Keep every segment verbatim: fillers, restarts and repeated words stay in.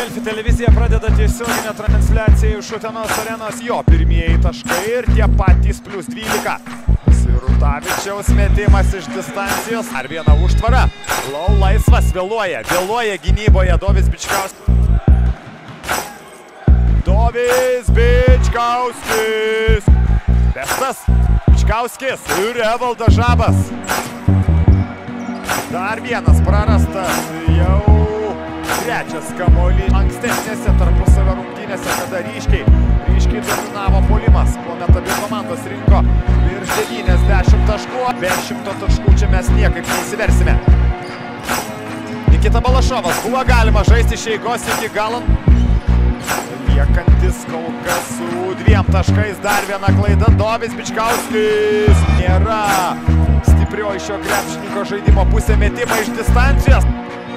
Delfi televizija pradeda tiesioginę transliaciją iš Utenos arenos. Jo pirmieji taškai ir tie patys plius dvylika. Sirutavičiaus metimas iš distancijos. Ar viena užtvara. Lau laisvas, vėluoja. Vėluoja gynyboje Dovis Bičkauskis. Dovis Bičkauskis. Bestas. Bičkauskis ir Evaldas Žabas. Dar vienas prarastas. Jau trečias kamuolys ankstesnėse tarpusavio rungtynėse, kada ryškiai, ryškiai dominavo puolimas, kuomet abi komandos rinko virš devyniasdešimt taškų. Be šimto taškų čia mes niekaip neįsiversime. Nikita Balašovas, buvo galima žaisti iš eigos iki galo. Liekantis kol kas su dviem taškais, dar viena klaida. Dovis Bičkauskis. Nėra stiprioji šio krepšininko žaidimo pusė, metimą iš distancijos.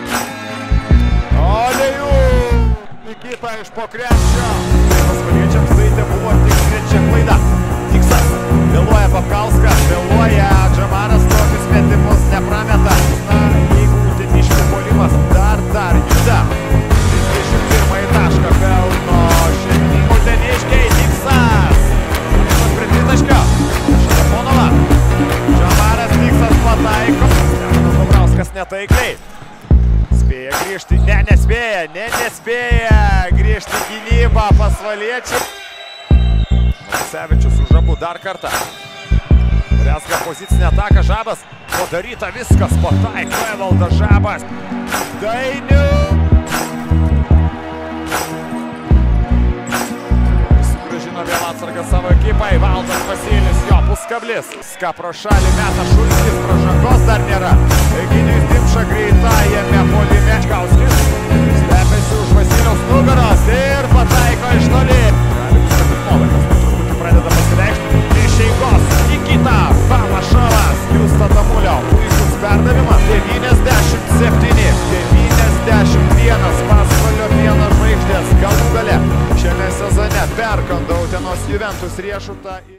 Olejų! Nikita iš po krepšio. Pasvaliečiams tai te buvo tik trečia klaida. Tiksas. Vėluoja Papkauskas, vėluoja Džamaras, tokius metimus neprameta. Na, jeigu uteniškių puolimas dar, dar juda. trisdešimt pirmąjį tašką pelno šeimininkų uteniškiai. Tiksas. Animas prie tritaškio. Šaraponova. Džamaras Tiksas pataiko. Stefanas Dobrauskas netaikliai. Spėja grįžti, ne, nespėja, ne, nespėja grįžti gynybą pasvaliečiai. Sevičius už abu dar kartą. Rezga pozicinę ataką, Žabas. Padaryta viskas, pataiko Evaldas Žabas. Dainių. Sugrąžino vėl atsargą savo ekipai. Valdas Vasilis, jo puskablis. Ska pro šalį meta Šulskis, pražangos dar nėra. Egidijus Dimša greitajame puolime. Bičkauskis slepiasi už Vasiliaus nugaros ir pataiko iš toli. Gali būti, kad Novakas truputį pradeda pasireikšti. Iš eigos Nikita Balašovas. Justo Tamulio puikus perdavimas. devyniasdešimt septyni devyniasdešimt vienas Pasvalio pieno žvaigždės galų gale šiame sezone perkando Utenos Juventus riešutą.